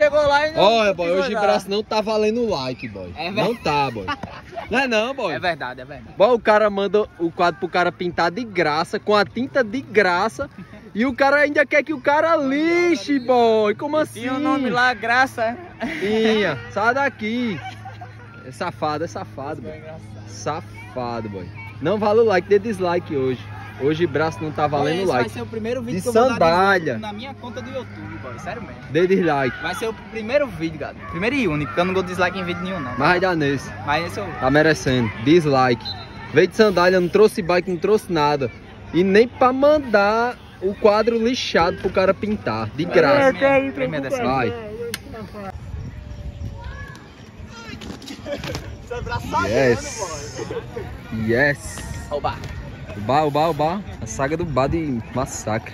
chegou lá e não... Olha, boy, hoje o braço não tá valendo like, boy. É não tá, boy. Não é não, boy. É verdade, é verdade. Boy, o cara manda o quadro pro cara pintar de graça, com a tinta de graça. E o cara ainda quer que o cara lixe, boy. Como assim? Tinha o nome lá, Graça. Tinha. Sai daqui. É safado, boy. Safado, boy. Não vale o like, dê dislike hoje. Hoje o braço não tá valendo Esse like. vai ser o primeiro vídeo De que eu vou sandália. dar na minha conta do YouTube, boy. Sério mesmo. Dê dislike. Vai ser o primeiro vídeo, galera. Primeiro e único, porque eu não dou dislike em vídeo nenhum, não. Mas vai dar nesse. Mas esse eu... Tá merecendo. Dislike. Veio de sandália, não trouxe bike, não trouxe nada. E nem pra mandar o quadro lixado pro cara pintar. De graça. Vai. Yes. Yes. Oba. Uba. A saga do bar de massacre.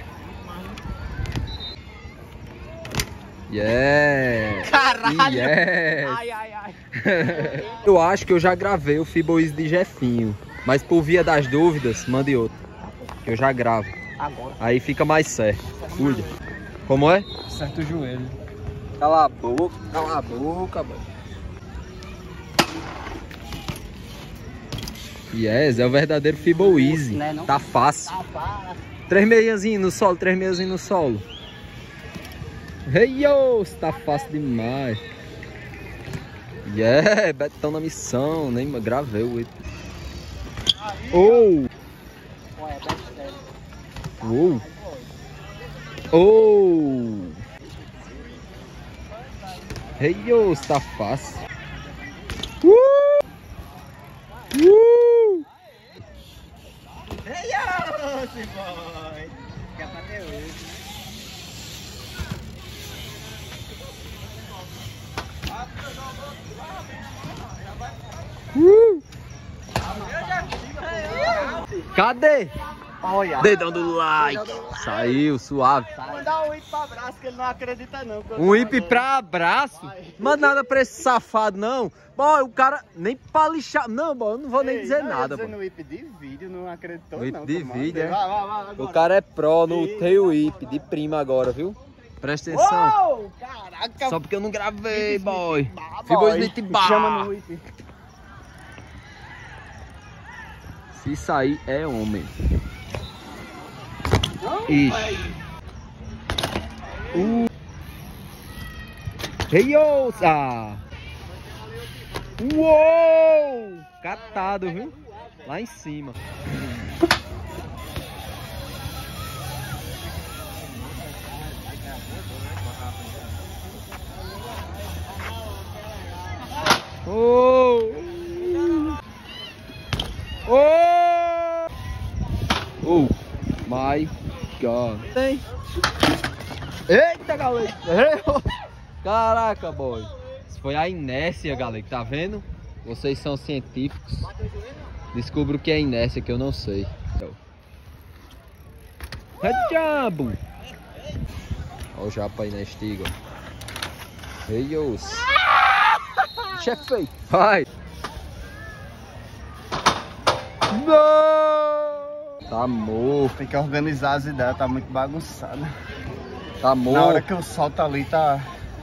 Yeah. Caralho. Yes. Ai. Eu acho que eu já gravei o Fibois de Jefinho. Mas por via das dúvidas, mande outro. Que eu já gravo. Agora. Aí fica mais certo. Cuida. Como é? Acerta o joelho. Cala a boca, mano. Yes, é o verdadeiro Fibo Easy. Né, não? Tá fácil. Tá fácil. 3 meiazinhos no solo, 3 meiazinhos no solo. Hey, yo, tá fácil demais. Yeah, Betão na missão. Nem gravei o Oh! Oh! Hey, yo, tá fácil. Cadê? Olha. Dedão do like. Saiu, suave. Mandar um whip pra abraço que ele não acredita não. Um whip pra abraço? Manda nada pra esse safado, não. Boy, o cara nem pra lixar. Não, boy, eu não vou nem dizer nada, boy. No whip de vídeo, não acreditou Whip não. de vídeo, é? Vai, O cara é pro no teu whip de prima agora, viu? Presta atenção. Oh, caraca. Só porque eu não gravei, boy. Fibois Smith Bar. Chama no whip. Se sair, é homem. Ixi. Reiosa! Uou! Catado, viu? Lá em cima. Oh! Oh! Oh my God! Tem. Eita, galera! Caraca, boy! Isso foi a inércia, galera. Tá vendo? Vocês são científicos. Descubra o que é inércia, que eu não sei. É diabo! Olha o japa aí na estiga. Reios! Chefe! Vai! Não! Tá morto. Tem que organizar as ideias, tá muito bagunçado. Tá morto. Na hora que eu solto ali tá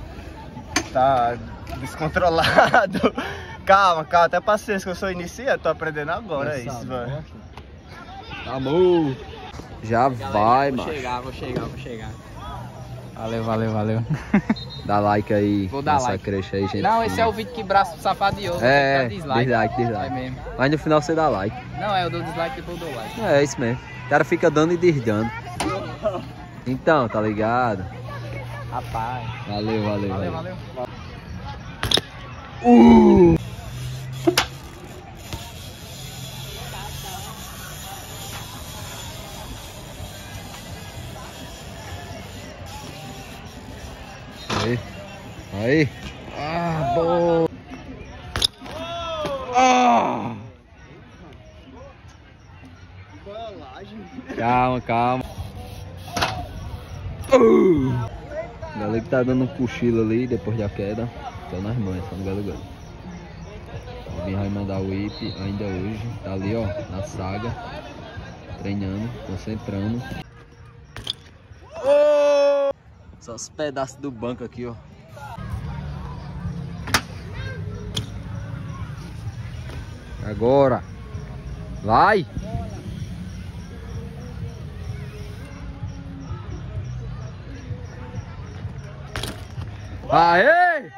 descontrolado. Calma, até paciência que eu sou iniciante, tô aprendendo agora, é isso, velho. Tá morto. Já vai, mano. Vou chegar. Valeu. Dá like aí. Vou dar like. Creche aí, gente. Não, esse é o vídeo que braço safadeou. É, dislike. dislike. É mesmo. Mas no final você dá like. Não, eu dou dislike e depois eu dou like. É isso mesmo. O cara fica dando e desdando. Então, tá ligado? Rapaz. Valeu. Valeu. Aí. Ah, bom. Ah. Calma. Galera que tá dando um cochilo ali depois da queda. Tô nas mães, só no galo. Alguém vai mandar o whip ainda hoje. Tá ali, ó, na saga. Treinando, concentrando. Só os pedaços do banco aqui, ó. Agora. Vai. Aê!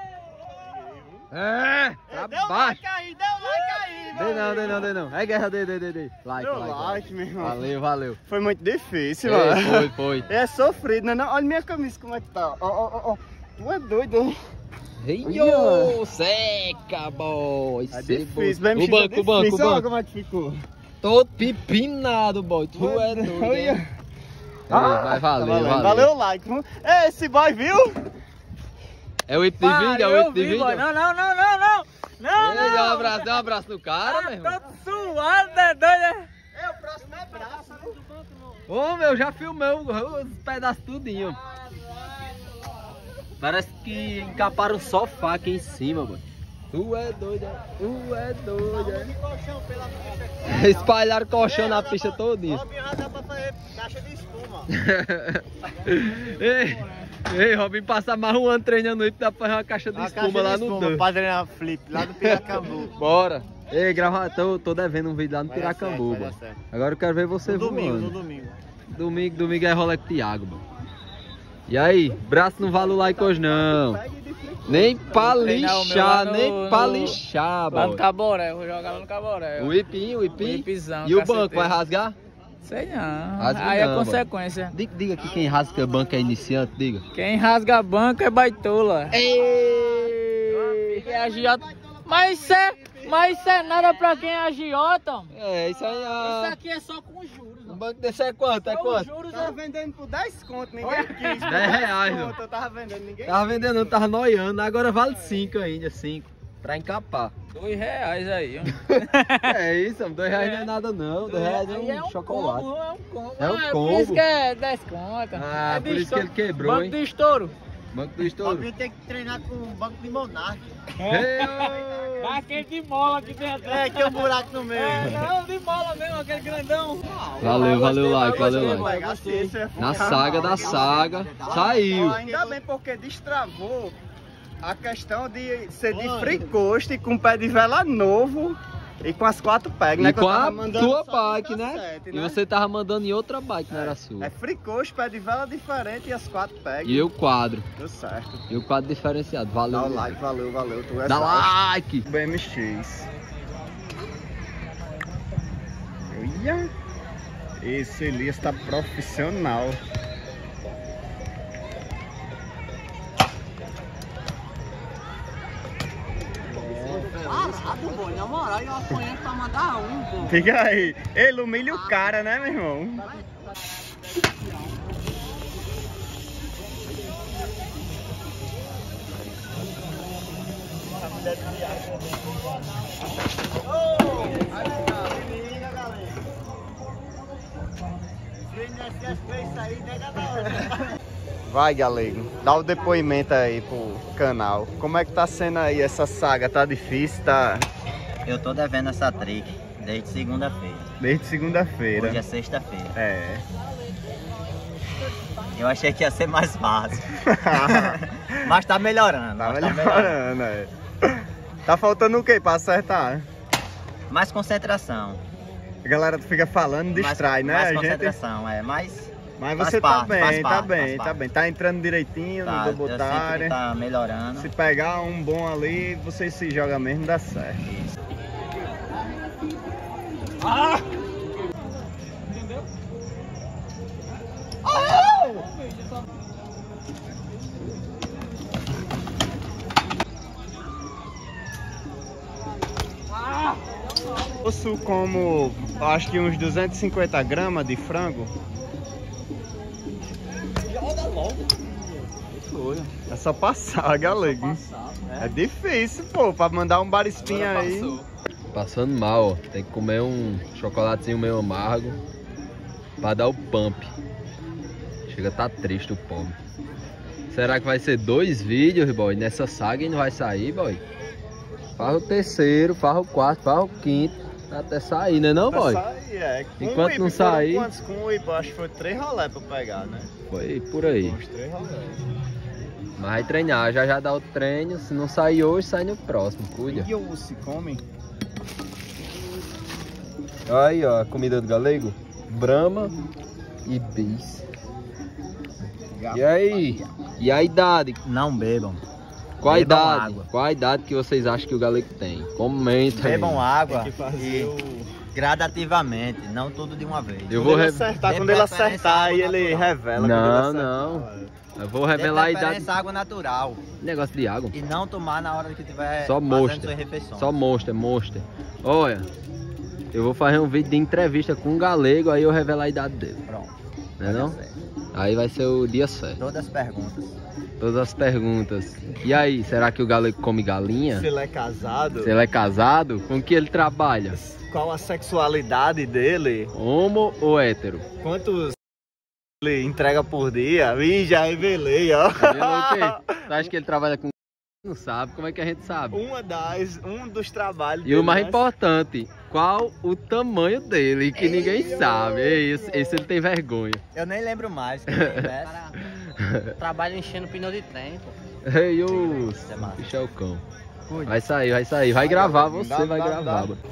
É! Pra Deu baixo! like aí, deu like aí, Dei não. É guerra, dei. Like, Deu like. like, meu irmão. Valeu. Foi muito difícil, Ei, mano. foi. É sofrido, né? Não? Olha minha camisa como é que tá. Ó. Tu é doido, hein? Eio, seca, boy. É Cê difícil, boy. bem O banco. Olha como é que ficou. Todo pipinado, boy. Tu é doido, hein? Ei, vai valer. Valeu o like. Esse boy, viu? É o whip de vídeo? É o whip de vídeo? Não. Ei, dá um abraço no cara, meu irmão. Tô suado, é doido, O próximo é braço. Ô, meu, já filmei os pedaços tudinho. Parece que encaparam o sofá aqui em cima, mano. Tu é doido, é. Espalharam colchão na pista todinha. Robinho já dá pra fazer caixa de espuma. Ei, Robinho, passa mais um ano treinando aí, dá pra fazer uma caixa de espuma lá no Dan. Pra treinar flip, lá do Piracambu. Bora. Ei, tô devendo um vídeo lá no Piracambu, mano. Agora eu quero ver você voando. No domingo. Domingo é rola com o Thiago, mano. E aí, braço não vale o like hoje não. Nem pra lixar, Lá no boy. Caboré, eu vou jogar lá no Caboré. O ipim. Whipzão, E o caceteiro. banco, vai rasgar? Sei não, Rasga aí não, é consequência. Diga que quem rasga banco é iniciante, diga. Quem rasga a banca é baitola. Ei! É agiota. Mas isso é nada pra quem é agiota. É, isso aí Isso aqui é só com juros. Um banco desse é quanto? É Com quanto? juros Tava vendendo por 10 conto, ninguém quis. 10 reais, conto, mano. eu tava vendendo, ninguém Tava vendendo, não, tava noiando, agora vale 5 ainda, 5. Pra encapar. R$2 aí, ó. É isso, R$2 não é nada não, R$2 é um chocolate. Combo, é um combo. É um Por combo. isso que é 10 contas. Ah, É por isso que estouro. ele quebrou, Banco hein? de estouro. Banco do estouro. Robinho tem que treinar com o banco de Monark. Ei, ô. Aquele de mola que tem atrás. É, que é um buraco no meio. Não, de mola mesmo, aquele grandão. Valeu o like, valeu o like. Pegar esse é Na saga da saga, saiu. Ainda bem porque destravou a questão de ser de free coast com pé de vela novo e com as 4 pegas, né? E que com eu tava a mandando tua só bike, com né? 7, E você tava mandando em outra bike, não era a sua. É free coast, pé de vela diferente e as 4 pegas. E eu quadro. Deu certo. E o quadro diferenciado. Dá Valeu. o like, valeu. Tu é Dá salvo. like. BMX. Olha. Esse Elias tá profissional. Parado, boy, na moral, eu apanhei pra mandar um, pô. Fica aí. Ele humilha o cara, né, meu irmão? Vai, galego, dá o depoimento aí pro canal. Como é que tá sendo aí essa saga? Tá difícil, tá? Eu tô devendo essa trick desde segunda-feira. Desde segunda-feira. Hoje é sexta-feira. É. Eu achei que ia ser mais fácil. Mas tá melhorando. Tá mas melhorando, é. Tá faltando o que pra acertar? Mais concentração. A galera fica falando, distrai, né? Mais A gente... concentração, mas você faz tá parte, bem, faz tá parte, bem, faz tá parte. bem. Tá entrando direitinho tá, no eu Dobotária. sempre tá melhorando. Se pegar um bom ali, você se joga mesmo, dá certo. Osso como, acho que uns 250 gramas de frango. É só passar, galera. É difícil, pô, pra mandar um barispinha aí. Passando mal, ó. Tem que comer um chocolatezinho meio amargo pra dar o pump. Chega a tá triste o pobre. Será que vai ser 2 vídeos, boy? Nessa saga e não vai sair, boy? Faz o terceiro, faz o quarto, faz o quinto. Até sair, né não, boy? Sair, é. Com Enquanto o não Ipe, foram sair- quantos com o Ipe? Acho que foi 3 rolé pra pegar, né? Foi por aí. Uns 3 rolé. Mas vai treinar, já dá o treino. Se não sair hoje, sai no próximo. Cuida. E o se come? Aí, ó, a comida do galego. Brahma e bis. E aí? E a idade? Não bebam. Qual a Bebam idade? água. Qual a idade que vocês acham que o galego tem? Comenta aí. Bebam água Tem que fazer e gradativamente, não tudo de uma vez. Eu vou Quando ele revelar. acertar, Dê quando ele preferência acertar, à aí água ele natural. revela. Não, quando ele não. acertar. Eu vou revelar a Dê idade. preferência à água natural Negócio de água. e não tomar na hora que tiver Só fazendo Monster. suas refeições. Só Monster. Olha, eu vou fazer um vídeo de entrevista com um galego, aí eu revelo a idade dele. Pronto. Não é não? Vai dar certo. Aí vai ser o dia certo. Todas as perguntas. Todas as perguntas. E aí, será que o galego come galinha? Se ele é casado, Se ele é casado? Com que ele trabalha? qual a sexualidade dele? Homo ou hétero? Quantos ele entrega por dia? Ih, já revelei, ó. Revelou o quê? Tu acha que ele trabalha com... Não sabe, como é que a gente sabe? Um dos trabalhos E o mais né? importante, qual o tamanho dele, que ninguém sabe. Esse ele tem vergonha. Eu nem lembro mais. Que Trabalho enchendo pneu de trem, pô. Ei, o Isso é massa. bicho é o cão. Cuide. Vai sair. Vai gravar, você dá, vai dá, gravar. dá. Mano.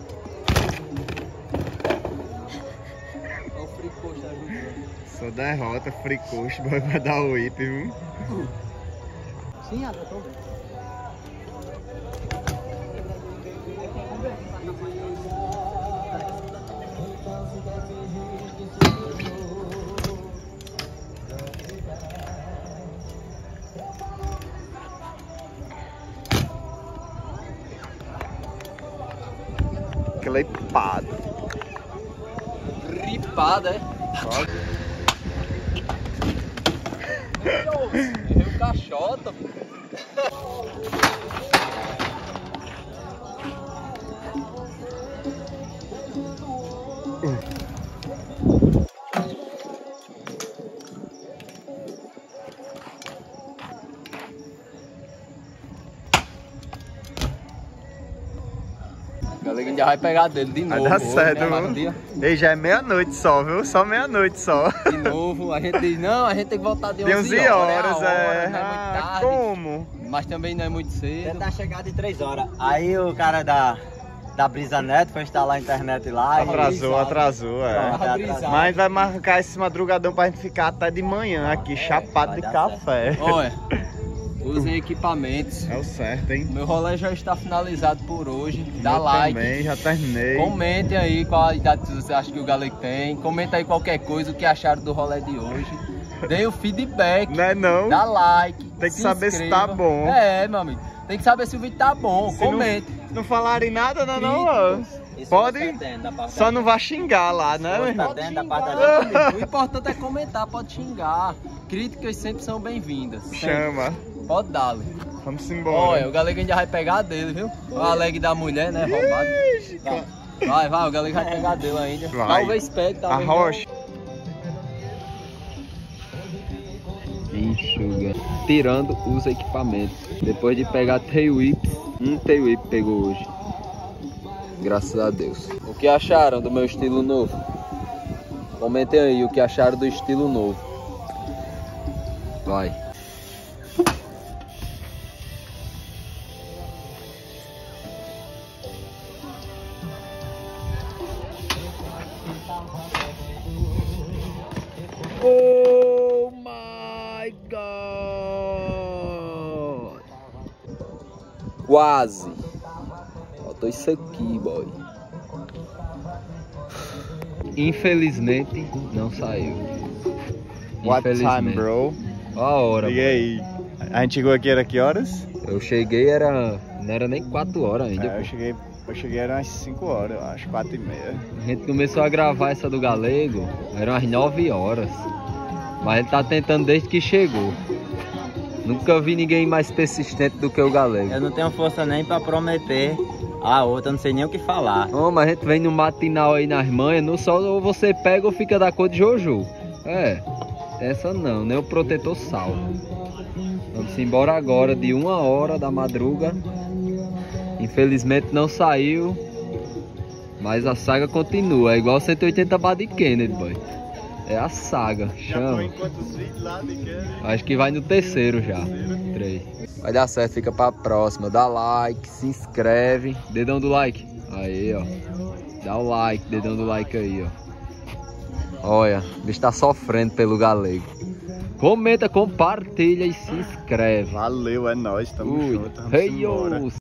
Só derrota, fricoxo, vai dar o whip, viu? Sim, eu tô vendo. Clepado. Ripada, é? Errei o caixota. O galego já vai pegar dele de novo. Vai dar hoje, certo, né? Mais um viu? dia. Ei, já é meia-noite só, viu? Só meia-noite só. De novo, a gente diz, não, a gente tem que voltar de De 11 11 horas, horas, é a hora, é. não é muito Ah, tarde, como? mas também não é muito cedo. Tentar chegar de 3 horas. Aí o cara da Brisa Neto foi instalar a internet lá. Atrasou, é. Pronto, Tava brisado. Mas vai marcar esse madrugadão pra gente ficar até de manhã aqui, chapado vai de dar café. Olha, usem equipamentos. É o certo, hein? Meu rolê já está finalizado por hoje. Dá Eu like. Também, já terminei. Comentem aí qual a idade que você acha que o galego tem. Comenta aí qualquer coisa, o que acharam do rolê de hoje. Deem o feedback. Não é não? Dá like. Tem que se saber se inscreva. tá bom. É, meu amigo. Tem que saber se o vídeo tá bom. Se não- Comente. Não falarem nada, não, ó. Isso Pode? você atende da parte Só da- não vai xingar lá, né? Pode meu irmão? tá dentro da parte xingar, da gente. amigo. O importante é comentar, pode xingar. Críticas sempre são bem-vindas. sempre. Chama. Pode dar. Vamos embora. Olha, o galego ainda vai pegar dele, viu? O alegre da mulher, né? Roubado. Vai, o galego vai pegar dele ainda. Vai. Talvez pegue, A talvez rocha. Enxuga. Tirando os equipamentos. Depois de pegar tail whips, um tail whip pegou hoje. Graças a Deus. O que acharam do meu estilo novo? Comentem aí o que acharam do estilo novo. Vai. Oh my God! Quase. Faltou isso aqui, boy. Infelizmente, não saiu. What time, Infelizmente. bro? Ó a hora, Liga aí. A gente chegou aqui, era que horas? boy. Eu cheguei, não era nem 4 horas ainda. É, pô. eu cheguei era umas 5 horas, eu acho, 4h30. A gente começou a gravar essa do galego, eram as 9 horas. Mas ele tá tentando desde que chegou. Nunca vi ninguém mais persistente do que o galego. Eu não tenho força nem pra prometer a outra, eu não sei nem o que falar. Ô, mas a gente vem no matinal aí nas manhas, no sol ou você pega ou fica da cor de Jojo. É, essa não, nem o protetor sal. Vamos embora agora, de 1 hora da madruga. Infelizmente não saiu, mas a saga continua, é igual 180 bar de Kennedy, boy. É a saga, chama. quantos vídeos lá de Kennedy? Acho que vai no terceiro já. 3. Vai dar certo, fica pra próxima. Dá like, se inscreve. Dedão do like. Aí, ó. Dá o like, dedão do like aí, ó. Olha, o bicho tá sofrendo pelo galego. Comenta, compartilha e se inscreve. Valeu, é nóis, tamo junto. Vamos Hey, embora. yo.